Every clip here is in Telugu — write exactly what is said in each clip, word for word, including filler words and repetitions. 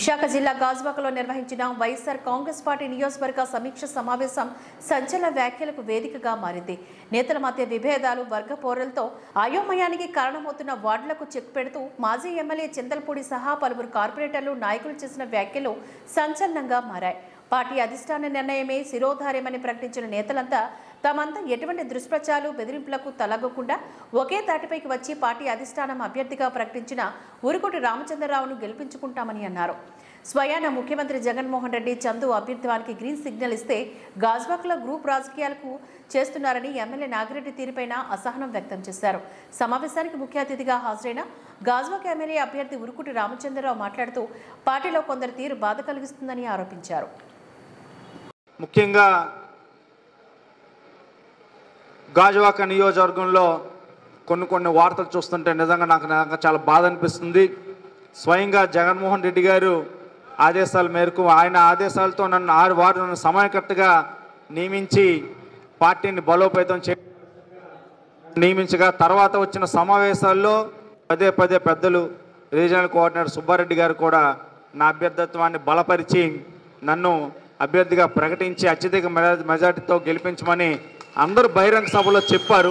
విశాఖ జిల్లా గాజువాకలో నిర్వహించిన వైఎస్ఆర్ కాంగ్రెస్ పార్టీ నియోజకవర్గ సమీక్ష సమావేశం సంచలన వ్యాఖ్యలకు వేదికగా మారింది. నేతల మధ్య విభేదాలు, వర్గ పోరలతో అయోమయానికి కారణమవుతున్న వార్డులకు చెక్ పెడుతూ మాజీ ఎమ్మెల్యే చింతలపూడి సహా పలువురు కార్పొరేటర్లు, నాయకులు చేసిన వ్యాఖ్యలు సంచలనంగా మారాయి. పార్టీ అధిష్టాన నిర్ణయమే శిరోధార్యమని ప్రకటించిన నేతలంతా తమంతా ఎటువంటి దుష్ప్రచారాలు, బెదిరింపులకు తలగకుండా ఒకే తాటిపైకి వచ్చి పార్టీ అధిష్టానం అభ్యర్థిగా ప్రకటించిన ఉరుకుటి రామచంద్రరావును గెలిపించుకుంటామని అన్నారు. స్వయాన ముఖ్యమంత్రి జగన్మోహన్ రెడ్డి చందు అభ్యర్థివానికి గ్రీన్ సిగ్నల్ ఇస్తే గాజువాకలో గ్రూప్ రాజకీయాలకు చేస్తున్నారని ఎమ్మెల్యే నాగిరెడ్డి తీరుపైన అసహనం వ్యక్తం చేశారు. సమావేశానికి ముఖ్య అతిథిగా హాజరైన గాజువాక ఎమ్మెల్యే అభ్యర్థి ఉరుకుటి రామచంద్రరావు మాట్లాడుతూ పార్టీలో కొందరు తీరు బాధ కలిగిస్తుందని ఆరోపించారు. ముఖ్యంగా గాజువాక నియోజకవర్గంలో కొన్ని కొన్ని వార్తలు చూస్తుంటే నిజంగా నాకు నాకు చాలా బాధ అనిపిస్తుంది. స్వయంగా జగన్మోహన్ రెడ్డి గారు ఆదేశాల మేరకు ఆయన ఆదేశాలతో నన్ను ఆరు వారు నన్ను సమయకర్తగా నియమించి పార్టీని బలోపేతం చే నియమించగా తర్వాత వచ్చిన సమావేశాల్లో పదే పదే పెద్దలు రీజనల్ కోఆర్డినేటర్ సుబ్బారెడ్డి గారు కూడా నా అభ్యర్థిత్వాన్ని బలపరిచి నన్ను అభ్యర్థిగా ప్రకటించి అత్యధిక మెజార్టీతో గెలిపించమని అందరూ బహిరంగ సభలో చెప్పారు.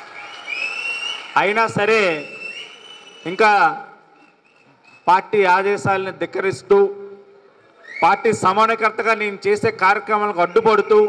అయినా సరే ఇంకా పార్టీ ఆదేశాలను ధిక్కరిస్తూ పార్టీ సమన్వయకర్తగా నేను చేసే కార్యక్రమాలకు అడ్డుపడుతూ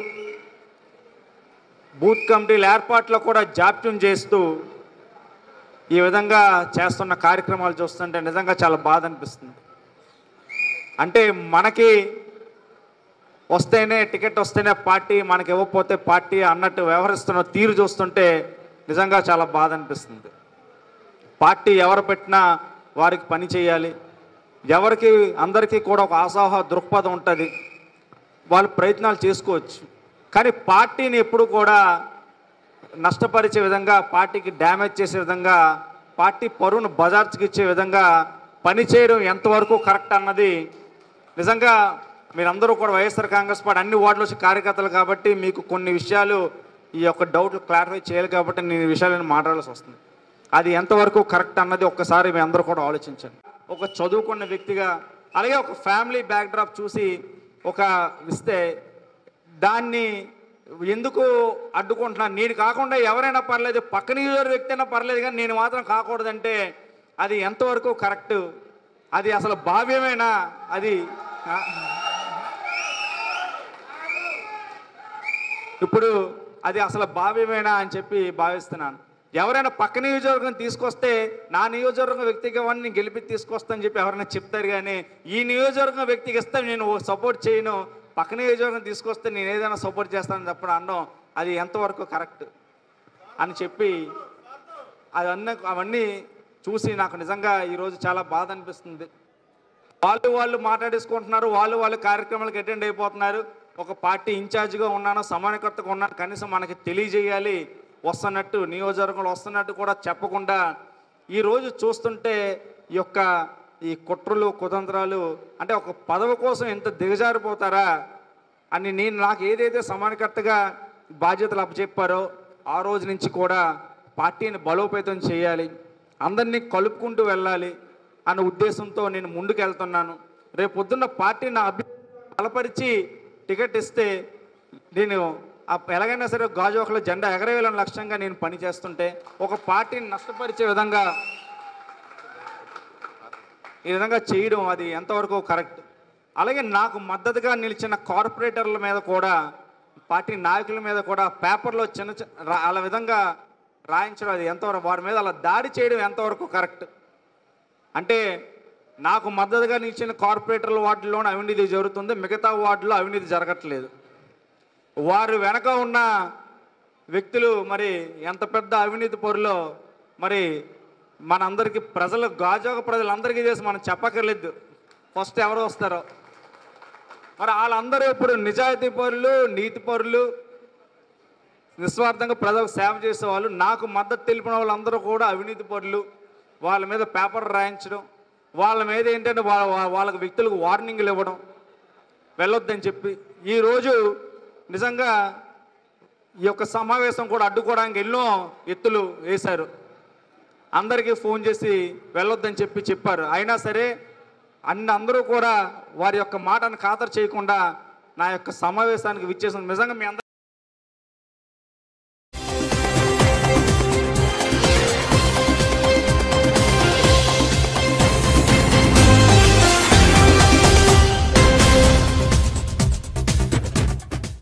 బూత్ కమిటీల ఏర్పాట్లో కూడా జాప్యం చేస్తూ ఈ విధంగా చేస్తున్న కార్యక్రమాలు చూస్తుంటే నిజంగా చాలా బాధ అనిపిస్తుంది. అంటే మనకి వస్తేనే టికెట్ వస్తేనే పార్టీ, మనకి ఇవ్వకపోతే పార్టీ అన్నట్టు వ్యవహరిస్తున్న తీరు చూస్తుంటే నిజంగా చాలా బాధ అనిపిస్తుంది. పార్టీ ఎవరు పెట్టినా వారికి పని చేయాలి. ఎవరికి అందరికీ కూడా ఒక ఆశాహ దృక్పథం ఉంటుంది, వాళ్ళు ప్రయత్నాలు చేసుకోవచ్చు. కానీ పార్టీని ఎప్పుడు కూడా నష్టపరిచే విధంగా, పార్టీకి డ్యామేజ్ చేసే విధంగా, పార్టీ పరువును బజార్చుకి ఇచ్చే విధంగా పనిచేయడం ఎంతవరకు కరెక్ట్ అన్నది నిజంగా మీరందరూ కూడా వైఎస్ఆర్ కాంగ్రెస్ పార్టీ అన్ని వార్డులో వచ్చి కార్యకర్తలు కాబట్టి మీకు కొన్ని విషయాలు ఈ యొక్క డౌట్లు క్లారిఫై చేయాలి కాబట్టి నేను ఈ విషయాలను మాట్లాడాల్సి వస్తుంది. అది ఎంతవరకు కరెక్ట్ అన్నది ఒక్కసారి మీ అందరూ కూడా ఆలోచించండి. ఒక చదువుకున్న వ్యక్తిగా అలాగే ఒక ఫ్యామిలీ బ్యాక్డ్రాప్ చూసి ఒక ఇస్తే దాన్ని ఎందుకు అడ్డుకుంటున్నాను? నేను కాకుండా ఎవరైనా పర్లేదు, పక్కన నియోజకవర్గ వ్యక్తి అయినా పర్లేదు, కానీ నేను మాత్రం కాకూడదంటే అది ఎంతవరకు కరెక్ట్? అది అసలు భావ్యమేనా? అది ఇప్పుడు అది అసలు భావ్యమేనా అని చెప్పి భావిస్తున్నాను. ఎవరైనా పక్క నియోజకవర్గం తీసుకొస్తే నా నియోజకవర్గం వ్యక్తిగా నేను గెలిపి తీసుకొస్తానని చెప్పి ఎవరైనా చెప్తారు, కానీ ఈ నియోజకవర్గం వ్యక్తికి ఇస్తే నేను సపోర్ట్ చేయను, పక్క నియోజకవర్గం తీసుకొస్తే నేను ఏదైనా సపోర్ట్ చేస్తానని చెప్పడం అనడం అది ఎంతవరకు కరెక్ట్ అని చెప్పి అవన్నీ అవన్నీ చూసి నాకు నిజంగా ఈరోజు చాలా బాధ అనిపిస్తుంది. వాళ్ళు వాళ్ళు మాట్లాడేసుకుంటున్నారు, వాళ్ళు వాళ్ళు కార్యక్రమాలకు అటెండ్ అయిపోతున్నారు. ఒక పార్టీ ఇన్ఛార్జిగా ఉన్నాను, సమన్వయకర్తగా ఉన్నాను, కనీసం మనకి తెలియజేయాలి వస్తున్నట్టు, నియోజకవర్గంలో వస్తున్నట్టు కూడా చెప్పకుండా ఈరోజు చూస్తుంటే ఈ యొక్క ఈ కుట్రలు, కుతంత్రాలు, అంటే ఒక పదవి కోసం ఎంత దిగజారిపోతారా అని నేను నాకు ఏదైతే సమన్వయకర్తగా బాధ్యతలు అప్పచెప్పారో ఆ రోజు నుంచి కూడా పార్టీని బలోపేతం చేయాలి, అందరినీ కలుపుకుంటూ వెళ్ళాలి అనే ఉద్దేశంతో నేను ముందుకు వెళ్తున్నాను. రేపు పొద్దున్న పార్టీ నా అభ్యర్థి బలపరిచి టికెట్ ఇస్తే నేను ఎలాగైనా సరే గాజువాకలో జెండా ఎగరవేయాలని లక్ష్యంగా నేను పనిచేస్తుంటే ఒక పార్టీని నష్టపరిచే విధంగా ఈ విధంగా చేయడం అది ఎంతవరకు కరెక్ట్? అలాగే నాకు మద్దతుగా నిలిచిన కార్పొరేటర్ల మీద కూడా, పార్టీ నాయకుల మీద కూడా పేపర్లో చిన్న చిన్న అలా విధంగా రాయించడం అది ఎంతవరకు, వారి మీద అలా దాడి చేయడం ఎంతవరకు కరెక్ట్? అంటే నాకు మద్దతుగా నిలిచిన కార్పొరేటర్ల వార్డుల్లోనే అవినీతి జరుగుతుంది, మిగతా వార్డులో అవినీతి జరగట్లేదు. వారు వెనక ఉన్న వ్యక్తులు మరి ఎంత పెద్ద అవినీతి పరులో మరి మనందరికీ ప్రజలు, గాజువాక ప్రజలందరికీ చేసి మనం చెప్పక్కర్లేదు ఫస్ట్ ఎవరు వస్తారో. మరి వాళ్ళందరూ ఇప్పుడు నిజాయితీ పరులు, నీతి పరులు, నిస్వార్థంగా ప్రజలకు సేవ చేసేవాళ్ళు. నాకు మద్దతు తెలిపిన వాళ్ళందరూ కూడా అవినీతి పరులు. వాళ్ళ మీద పేపర్ రాయించడం, వాళ్ళ మీద ఏంటంటే వాళ్ళ వాళ్ళకి వ్యక్తులకు వార్నింగ్లు ఇవ్వడం, వెళ్ళొద్దని చెప్పి ఈరోజు నిజంగా ఈ యొక్క సమావేశం కూడా అడ్డుకోవడానికి ఎన్నో ఎత్తులు వేశారు. అందరికీ ఫోన్ చేసి వెళ్ళొద్దని చెప్పి చెప్పారు. అయినా సరే అన్ని అందరూ కూడా వారి యొక్క మాటను ఖాతరు చేయకుండా నా యొక్క సమావేశానికి విచ్చేసిన నిజంగా మీ అందరూ